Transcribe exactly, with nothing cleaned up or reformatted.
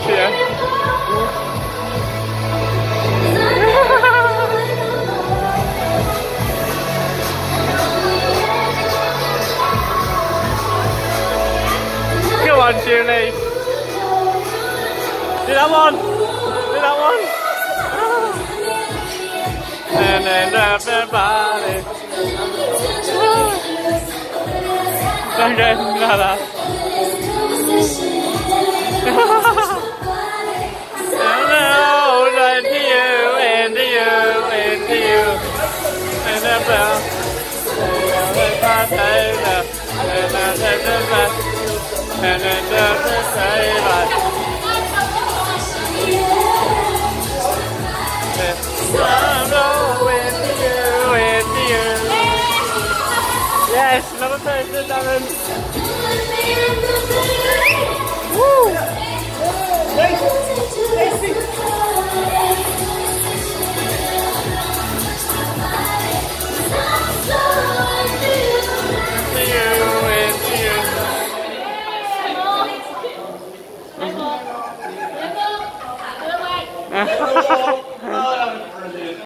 Yeah. Come on, Julie. Do that one. Do that one. And then everybody. Okay, nada. And into you, into you, into you. And the bell. And the potato. And the potato. And then the potato. I'm going to you, into you. Yes, another person, Darren. Woo! Into you, into you.